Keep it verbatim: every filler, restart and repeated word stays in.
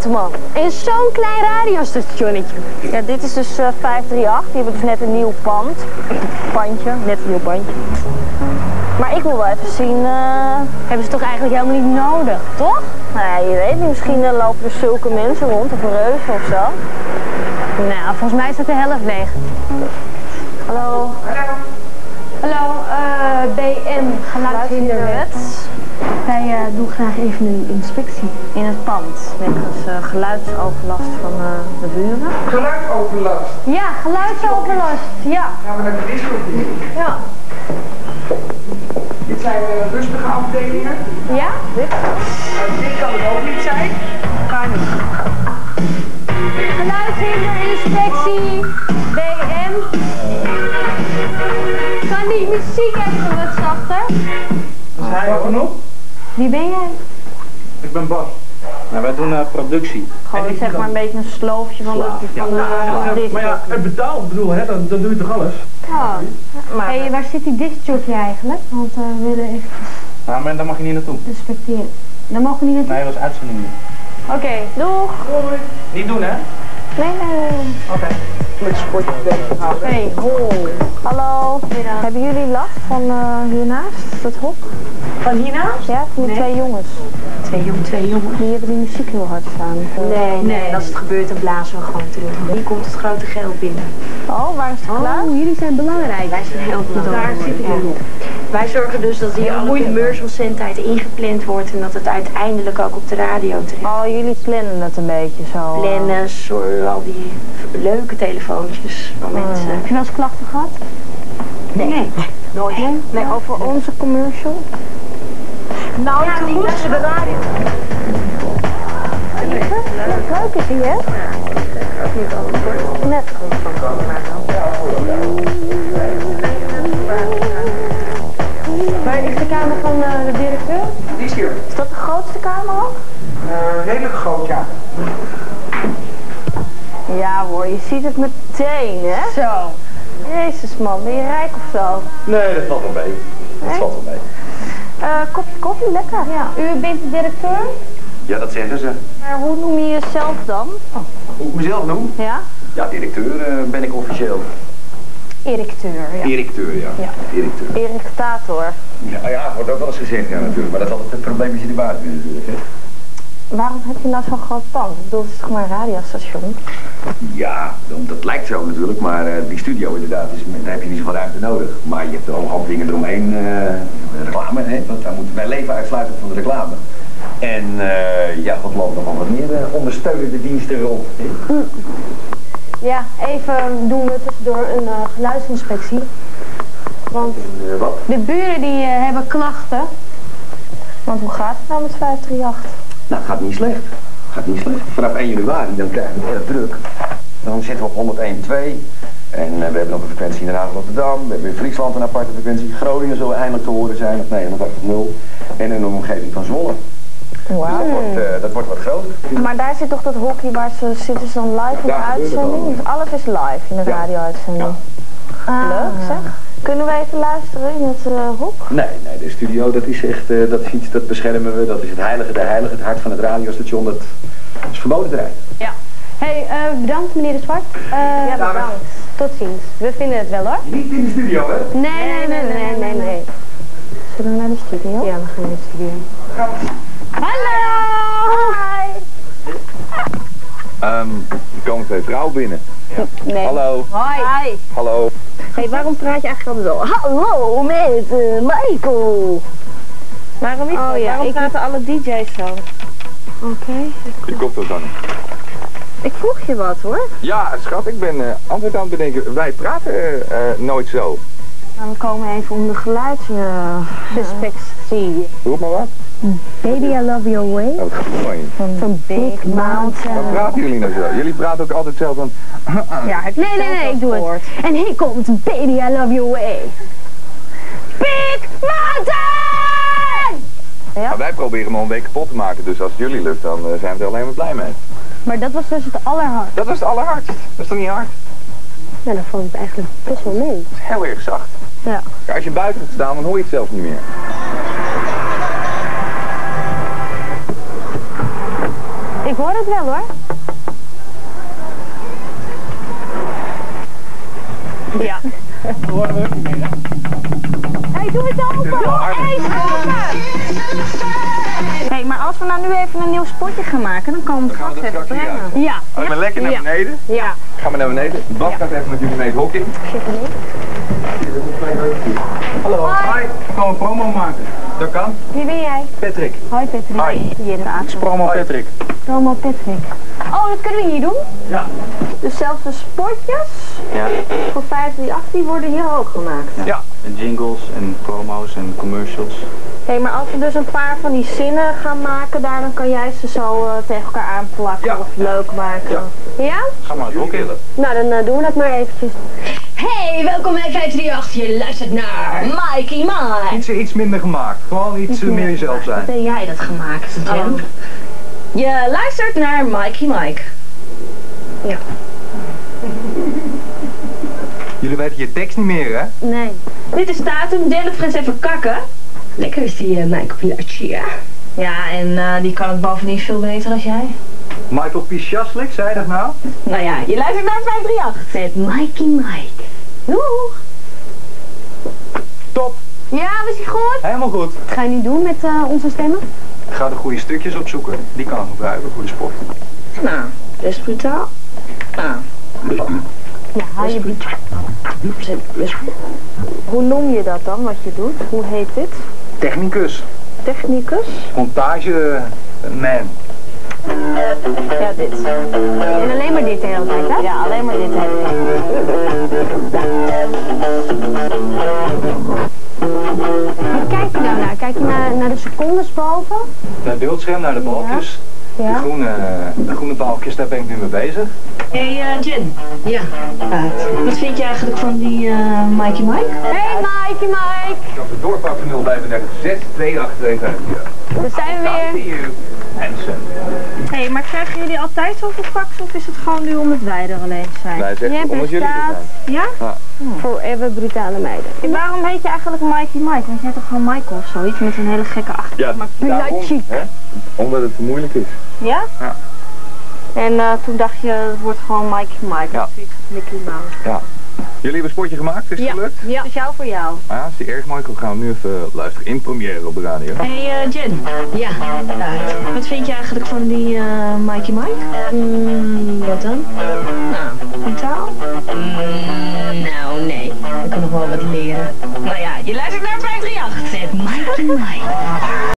groot, man. En zo'n klein radiostationnetje. Ja, dit is dus uh, vijf drie acht. Die hebben dus net een nieuw pand. Pandje, net een nieuw pandje. Maar ik wil wel even zien, uh, hebben ze toch eigenlijk helemaal niet nodig, toch? Nou, je weet niet, misschien uh, lopen er zulke mensen rond, of een reuzen of zo. Nou, volgens mij staat de helft leeg. Hallo. Hallo, uh, B M Geluidshinderwet. Wij uh, doen graag even een inspectie in het pand. Wegens uh, geluidsoverlast van uh, de buren. Geluidsoverlast? Ja, geluidsoverlast, ja. Gaan we naar de discotheek? Ja. Dit zijn uh, rustige afdelingen. Ja? Dit? Uh, dit kan het ook niet zijn. Ga niet. Geluidshinderinspectie, B M. Kan die muziek even wat zachter? Dat is hij genoeg? Wie ben jij? Ik ben Bas. Nou, wij doen uh, productie. Gewoon zeg maar een beetje een sloofje van de, van de, Ja, de maar ja, het betaald bedoel, hè, dan, dan doe je toch alles? Oh. Maar hey, waar zit die discjockey eigenlijk? Want uh, we willen even Nou, maar daar mag je niet naartoe. inspecteren. Daar mogen we niet naartoe? Nee, dat was uitzending nu. Oké, okay, doeg! Hoi. Niet doen, hè? Nee, nee, nee. Oké. Okay. Met sportje tegenhouden. Hey, hoi. Hallo. Middag. Hebben jullie last van uh, hiernaast, dat hok? Van hiernaast? Ja, van die nee. twee jongens. Twee jongens, twee jongens. Die hebben die muziek heel hard staan. Nee, nee, en als het gebeurt dan blazen we gewoon terug. Hier komt het grote geld binnen. Oh, waar is het geluid? Oh, jullie zijn belangrijk. Wij zijn heel belangrijk. Daar zit ik ja. Wij zorgen dus dat hier alle commercialzendtijd ingepland wordt en dat het uiteindelijk ook op de radio terecht. Oh, jullie plannen het een beetje zo. Plannen, zorgen, al die leuke telefoontjes van oh. mensen. Heb je wel eens klachten gehad? Nee, nee, nooit. Nee, nee over onze commercial? Nou, ja, te goed voor de radio. Leuk is die, hè? Net. Waar is de kamer van uh, de directeur? Die is hier. Is dat de grootste kamer ook? Uh, redelijk groot, ja. Ja hoor, je ziet het meteen, hè? Zo. Jezus man, ben je rijk of zo? Nee, dat valt wel mee. Dat nee? valt wel mee. Uh, kopje koffie, lekker. Ja. U bent de directeur? Ja, dat zeggen ze. Maar hoe noem je jezelf dan? Oh. Hoe ik mezelf noem? Ja? Ja, directeur uh, ben ik officieel. Directeur, ja. Directeur, ja. ja. Directeur. Irritator. Ja, ja, wordt ook wel eens gezegd, ja, natuurlijk. Maar dat is altijd het probleem als je de baas bent, natuurlijk, hè. Waarom heb je nou zo'n groot pand? Ik bedoel, het is toch maar een radiostation? Ja, dat lijkt zo natuurlijk, maar uh, die studio inderdaad, is, daar heb je niet zoveel ruimte nodig. Maar je hebt er al een hoop dingen eromheen, uh, reclame, hè, want wij, moeten, wij leven uitsluitend van de reclame. En uh, ja, wat loopt nog wel wat meer uh, ondersteunende diensten rond. Mm. Ja, even doen we tussendoor een uh, geluidsinspectie. Want en, uh, wat? de buren die uh, hebben klachten. Want hoe gaat het nou met vijf drie acht? Nou, het gaat niet slecht. Het gaat niet slecht. Vanaf één januari dan krijgen we het erg druk. Dan zitten we op honderdéén komma twee. En uh, we hebben nog een frequentie in Den Haag, Rotterdam. We hebben in Friesland een aparte frequentie. Groningen zal eindelijk te horen zijn op negenentachtig nul. En in de omgeving van Zwolle. Wow. Dus dat wordt, uh, dat wordt wat groter. Maar daar zit toch dat hockey waar ze zitten ze dan live in de uitzending? Dus alles is live in de ja. radio-uitzending. Ja. Ah. Leuk zeg. Kunnen we even luisteren in het uh, hok? Nee, nee, de studio dat is echt, uh, dat is iets, dat beschermen we. Dat is het heilige, de heilige, het hart van het radiostation. Dat is verboden terrein. Ja. Hey, uh, bedankt meneer De Zwart. Uh, ja, bedankt. Tot ziens. We vinden het wel hoor. Niet in de studio hè? Nee, nee, nee, nee, nee, nee. nee. Zullen we naar de studio? Ja, we gaan naar de studio. Gaan we. Hallo! Hi! Um, er komen twee vrouwen binnen. Ja. Nee. Hallo. Hoi. Hi. Hallo. Hey, waarom praat je eigenlijk altijd zo? Hallo met uh, Michael. Waarom is dat? Oh, ja. Waarom ik praten alle D J's zo? Oké. Okay. Je komt er dan. Ik vroeg je wat hoor. Ja, schat, ik ben uh, antwoord aan het bedenken. Wij praten uh, uh, nooit zo. Nou, we komen even om de geluidsinspectie. Uh, Roep maar wat. Baby, I love your way. Oh, wat goed van je. Van Big Mountain. Wat praten jullie nou zo? Jullie praten ook altijd zelf van... ja, ik nee, nee, nee, ik doe het. En hier komt Baby, I love your way. Big Mountain! Ja? Nou, wij proberen hem al een week kapot te maken, dus als het jullie lukt, dan uh, zijn we er alleen maar blij mee. Maar dat was dus het allerhardst. Dat was het allerhardst. Dat is toch niet hard? Ja, dan valt het eigenlijk best wel mee. Het is heel erg zacht. Ja. Ja, als je buiten gaat staan, dan hoor je het zelfs niet meer. Ik hoor het wel hoor. Ja. Dat horen we ook niet meer, hè? Hé, hey, doe het open! Hé, hey, Hé, hey, maar als we nou nu even een nieuw spotje gaan maken, dan komen we Dan gaan we straks dat even straks brengen. Ja. Oh, ik ben lekker naar Ja. beneden. Ja. Gaan we naar beneden. Bas gaat even met jullie mee het hok in. Zit er niet. Hallo. Hoi. Ik kan een promo maken. Dat kan. Wie ben jij? Patrick. Hoi Patrick. Hoi. Hier praten. Promo Hoi. Patrick. Promo Patrick. Oh, dat kunnen we hier doen? Ja. Dus zelfs de spotjes Ja. voor vijf drie acht die worden hier ook gemaakt. Ja. En jingles en promo's en commercials. Hé, hey, maar als we dus een paar van die zinnen gaan maken daar, dan kan jij ze zo uh, tegen elkaar aanplakken Ja. of leuk maken. Ja. Ja? Ga maar het hok in. Nou, dan uh, doen we dat maar eventjes. Hey, welkom bij vijf drie acht. Je luistert naar Mikey Mike. Iets, iets minder gemaakt. Gewoon iets uh, meer jezelf zijn. Heb jij dat gemaakt, Jen? Oh. Je luistert naar Mikey Mike. Ja. Jullie weten je tekst niet meer, hè? Nee. Dit is Tatum. Jennifer eens even kakken. Lekker is die uh, Mike Pilatje, ja. Ja, en uh, die kan het bovendien veel beter dan jij. Michael Pichaslik, zei je dat nou? Nou ja, je luistert naar vijf drie acht. Met Mikey Mike. Doeg! Top. Ja, was hij goed? Helemaal goed. Wat ga je nu doen met uh, onze stemmen? Ik ga de goede stukjes opzoeken. Die kan ik gebruiken voor de sport. Nou, best brutaal. Nou, Ja, haal je best Hoe noem je dat dan, wat je doet? Hoe heet dit? Technicus. Technicus? Montage man. Ja, dit. En alleen maar dit de hele tijd, hè? Ja, alleen maar dit de hele tijd. Waar kijk je nou naar? Kijk je naar, naar de secondes boven? Naar het beeldscherm, naar de balkjes. De, Ja. groene, de groene balkjes, daar ben ik nu mee bezig. Hé, hey, uh, Jen. Ja. Wat vind je eigenlijk van die uh, Mikey Mike? Hey Mikey Mike! Ik heb het doorpakken nul vijfendertig zes twee acht twee vijf vier. Daar zijn we weer. Hansen. Hé, hey, maar krijgen jullie altijd zoveel fax of is het gewoon nu omdat wij er alleen zijn? Nee, zeg, Jij omdat jullie er bestaat, zijn. ja? Ja. Forever brutale meiden. En waarom heet je eigenlijk Mikey Mike? Want je heet toch gewoon Michael of zoiets met een hele gekke achternaam. Ja, maar daarom, chic. hè? Omdat het te moeilijk is. Ja? Ja. En uh, toen dacht je, het wordt gewoon Mikey Mike. Ja. Of zoiets als Mickey Mouse. Ja. Jullie hebben een sportje gemaakt, is het Ja. gelukt? Ja. Speciaal voor jou. Ah, ja, is die erg, Michael? Gaan we nu even luisteren in première op de radio. Hé, hey, uh, Jen. Ja. Uh, wat vind je eigenlijk van die uh, Mikey Mike? Mm, wat dan? Nou, brutaal? Mm, nou, nee. Ik kan nog wel wat leren. Nou ja, je luistert naar vijf drie acht. Met Mikey Mike.